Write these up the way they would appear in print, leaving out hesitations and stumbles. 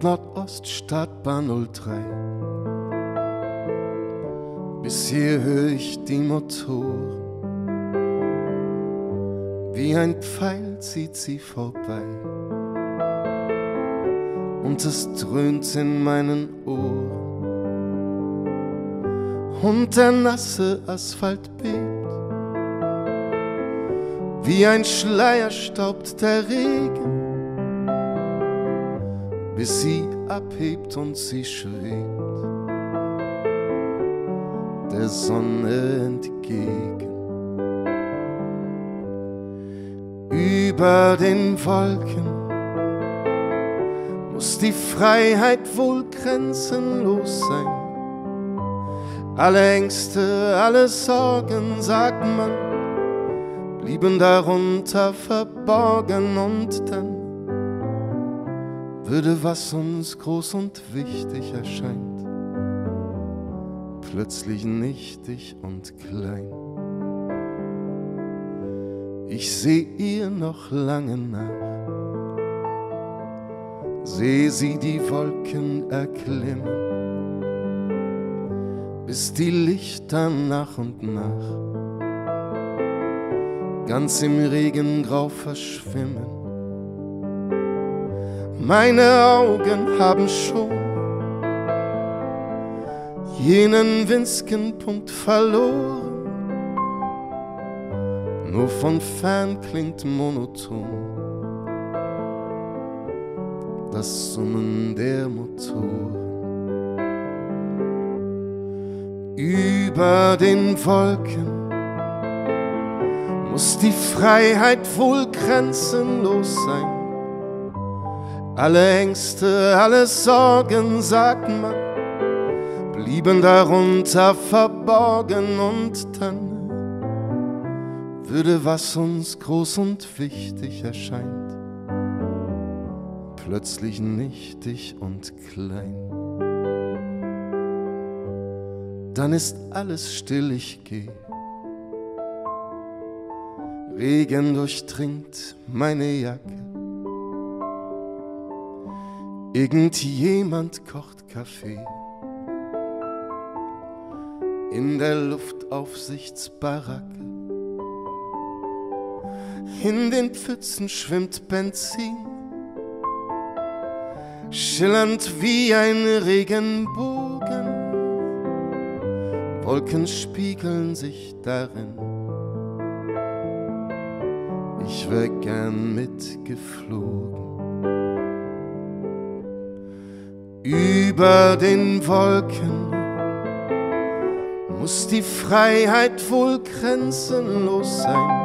Nord-Nordost, Startbahn 03. Bis hier höre ich die Motoren. Wie ein Pfeil zieht sie vorbei. Und es dröhnt in meinen Ohren. Und der nasse Asphalt bebt. Wie ein Schleier staubt der Regen, bis sie abhebt und sie schwebt der Sonne entgegen. Über den Wolken muss die Freiheit wohl grenzenlos sein. Alle Ängste, alle Sorgen, sagt man, blieben darunter verborgen, und dann würde, was uns groß und wichtig erscheint, plötzlich nichtig und klein. Ich seh ihr noch lange nach, seh sie die Wolken erklimmen, bis die Lichter nach und nach ganz im Regengrau verschwimmen. Meine Augen haben schon jenen winzigen Punkt verloren. Nur von fern klingt monoton das Summen der Motoren. Über den Wolken muss die Freiheit wohl grenzenlos sein. Alle Ängste, alle Sorgen, sagt man, blieben darunter verborgen, und dann würde, was uns groß und wichtig erscheint, plötzlich nichtig und klein. Dann ist alles still, ich geh. Regen durchdringt meine Jacke. Irgendjemand kocht Kaffee. In der Luftaufsichtsbaracke. In den Pfützen schwimmt Benzin, schillernd wie ein Regenbogen. Wolken spiegeln sich darin. Ich wär gern mitgeflogen. Über den Wolken muss die Freiheit wohl grenzenlos sein.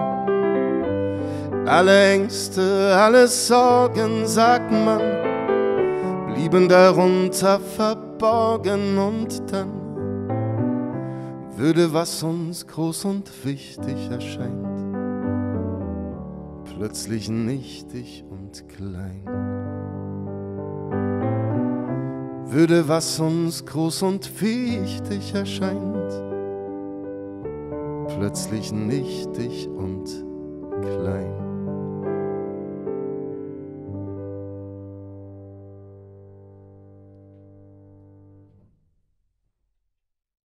Alle Ängste, alle Sorgen, sagt man, blieben darunter verborgen, und dann würde, was uns groß und wichtig erscheint, plötzlich nichtig und klein. Würde, was uns groß und wichtig erscheint, plötzlich nichtig und klein.